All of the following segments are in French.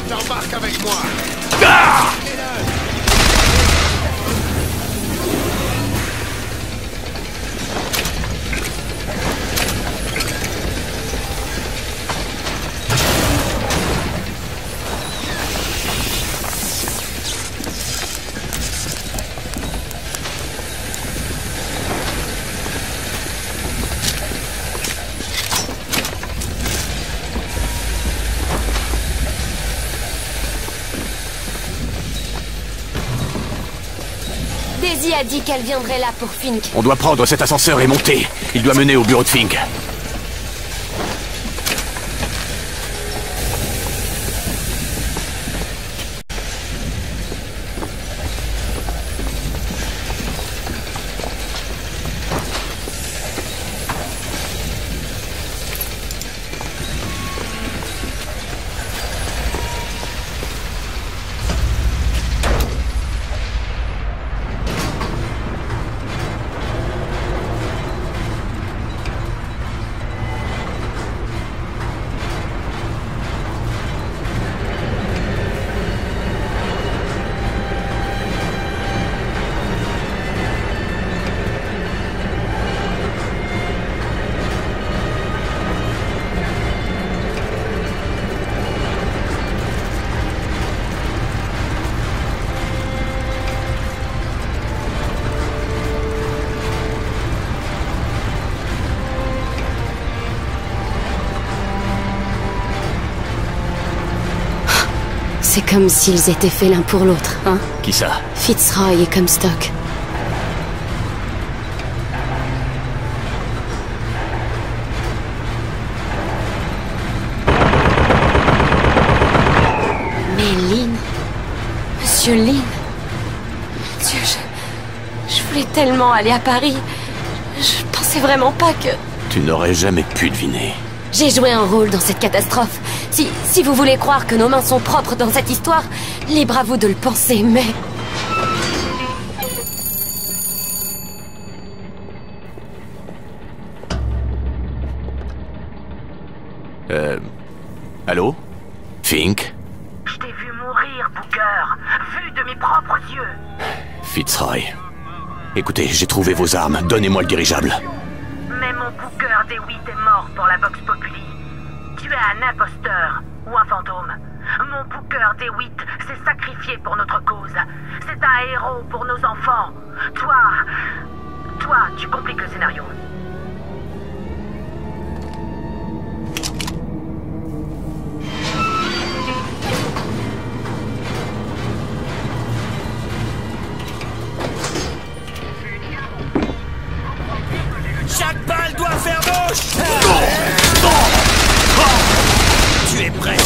T'embarques avec moi. Ah! Daisy a dit qu'elle viendrait là pour Fink. On doit prendre cet ascenseur et monter. Il doit mener au bureau de Fink. C'est comme s'ils étaient faits l'un pour l'autre, hein? Qui ça? Fitzroy et Comstock. Mais Lynn... Monsieur Lynn... Dieu, je voulais tellement aller à Paris. Je pensais vraiment pas que... Tu n'aurais jamais pu deviner. J'ai joué un rôle dans cette catastrophe. Si vous voulez croire que nos mains sont propres dans cette histoire, libre à vous de le penser, mais... Allô? Fink? Je t'ai vu mourir, Booker. Vu de mes propres yeux. Fitzroy. Écoutez, j'ai trouvé vos armes. Donnez-moi le dirigeable. Mais mon Booker DeWitt est mort pour la Vox Populi. Tu es un imposteur ou un fantôme. Mon Booker DeWitt s'est sacrifié pour notre cause. C'est un héros pour nos enfants. Toi, tu compliques le scénario. Chaque balle doit faire mouche. Tu es prêt?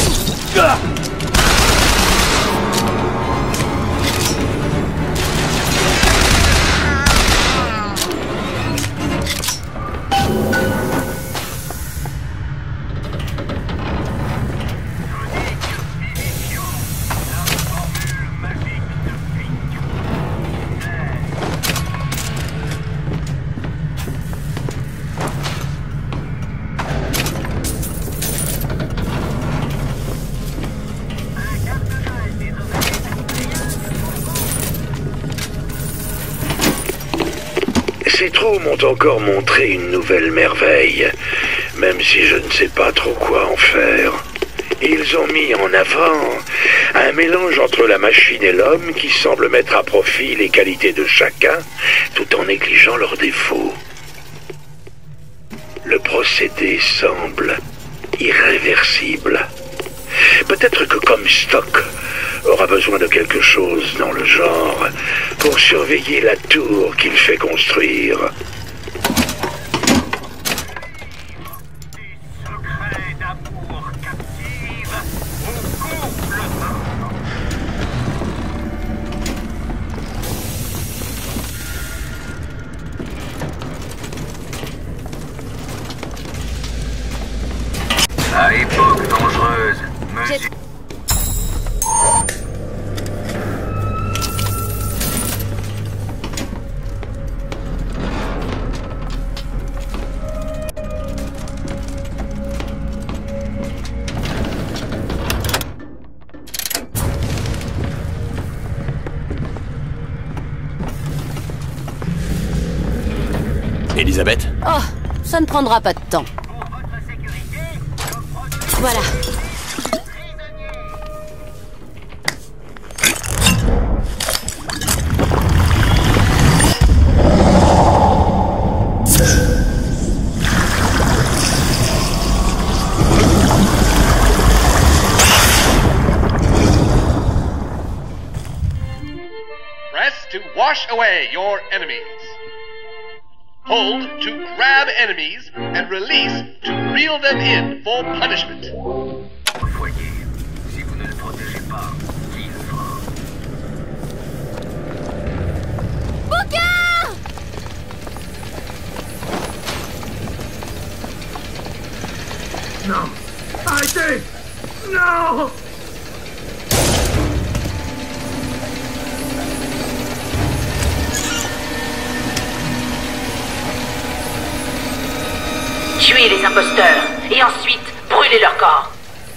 Ces trous m'ont encore montré une nouvelle merveille, même si je ne sais pas trop quoi en faire. Ils ont mis en avant un mélange entre la machine et l'homme qui semble mettre à profit les qualités de chacun, tout en négligeant leurs défauts. Le procédé semble irréversible. Peut-être que Comstock aura besoin de quelque chose dans le genre pour surveiller la tour qu'il fait construire. À époque dangereuse, monsieur... Elisabeth? Oh, ça ne prendra pas de temps. Voilà. To wash away your enemies. Hold to grab enemies and release to reel them in for punishment. Voyez, si vous ne le protégez pas, il va. Booker! Non! Arrêtez! Non! Tuez les imposteurs et ensuite brûlez leur corps.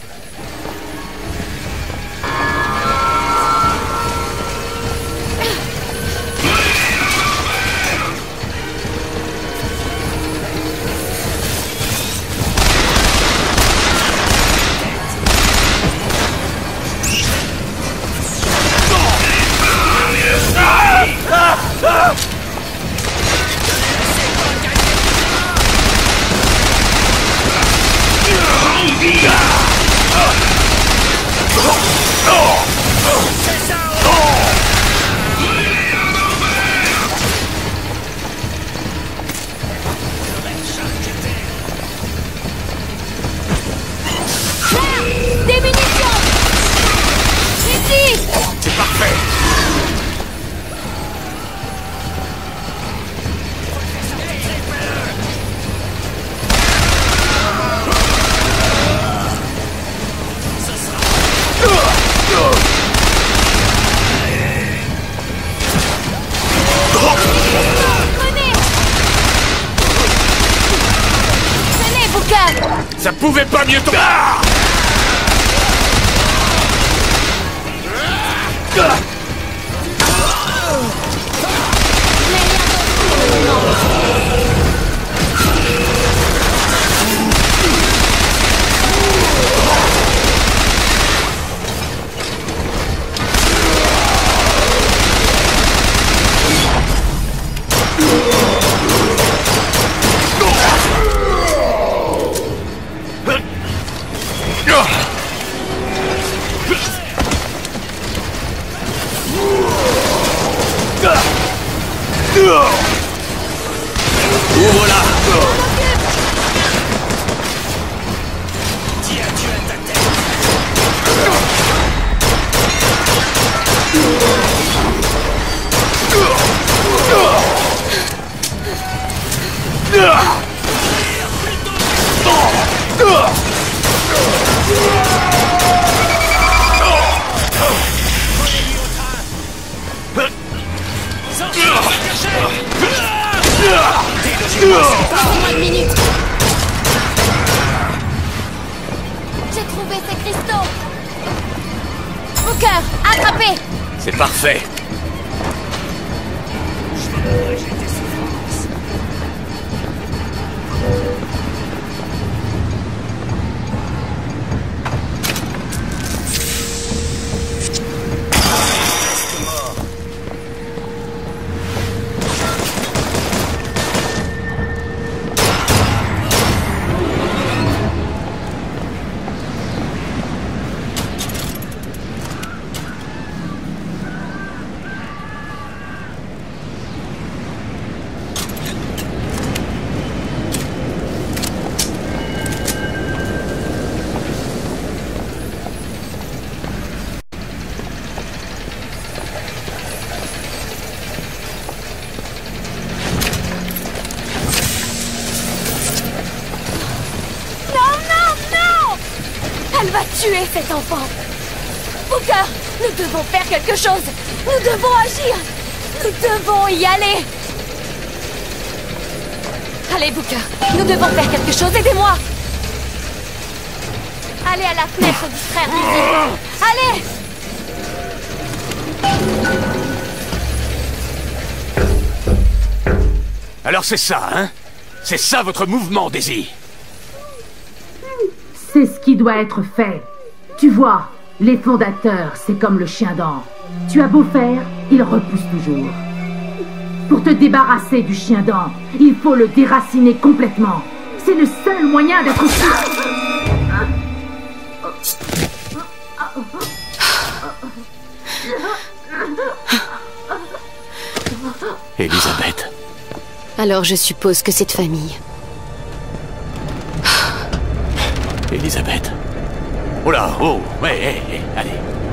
Des munitions! Ici! C'est parfait! Venez, Booker! Ça pouvait pas mieux tomber! Ouvre-la! Dis adieu à ta tête. Laissez-moi une minute. J'ai trouvé ces cristaux. Booker, attrapez! C'est parfait! Elle va tuer cet enfant. Booker, nous devons faire quelque chose. Nous devons agir. Nous devons y aller. Allez, Booker, nous devons faire quelque chose. Aidez-moi. Allez à la fenêtre du frère Lizzie. Allez. Alors c'est ça, hein? C'est ça votre mouvement, Daisy? C'est ce qui doit être fait. Tu vois, les fondateurs, c'est comme le chien dent. Tu as beau faire, il repousse toujours. Pour te débarrasser du chien dent, il faut le déraciner complètement. C'est le seul moyen d'être sûr. Elisabeth. Alors je suppose que c'est de famille. Elisabeth. Oh là, oh, ouais, allez.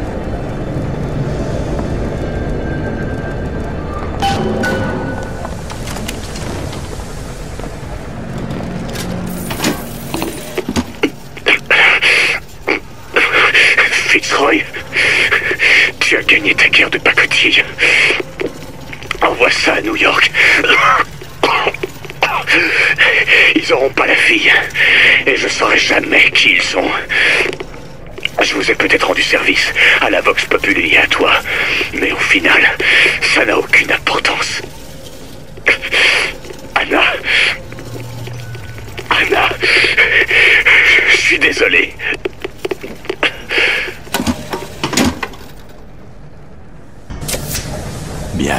Fitzroy, tu as gagné ta guerre de pacotille. Envoie ça à New York. Ils auront pas la fille. Et je saurai jamais qui ils sont. Je vous ai peut-être rendu service à la Vox Populi et à toi. Mais au final, ça n'a aucune importance. Anna. Je suis désolé. Bien.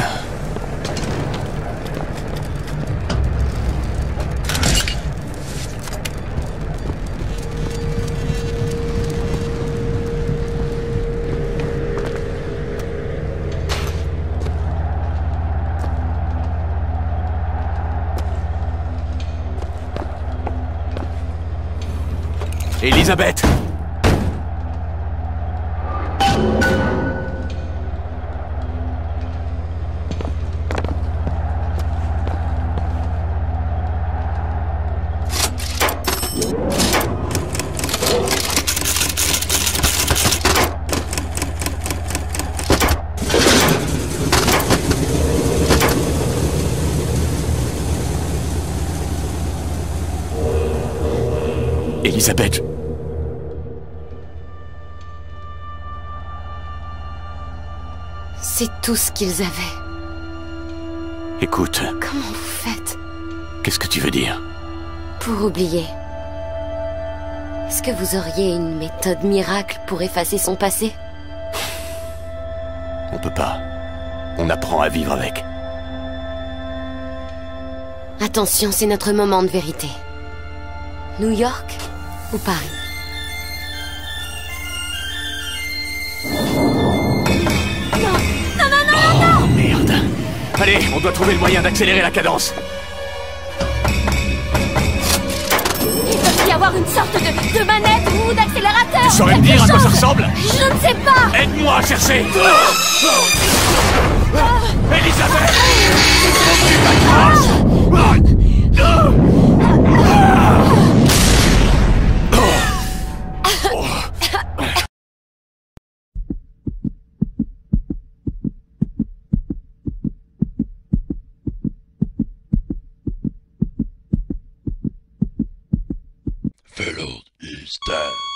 Elisabeth! Elisabeth! C'est tout ce qu'ils avaient. Écoute, Comment vous faites qu'est-ce que tu veux dire? pour oublier? Est-ce que vous auriez une méthode miracle pour effacer son passé? On peut pas. On apprend à vivre avec. Attention, c'est notre moment de vérité. New York ou Paris? Oh merde! Allez, on doit trouver le moyen d'accélérer la cadence. Il doit y avoir une sorte de manette ou d'accélérateur. Tu saurais me dire à quoi ça ressemble? Je ne sais pas. Aide-moi à chercher! Elisabeth! Fellow is dead.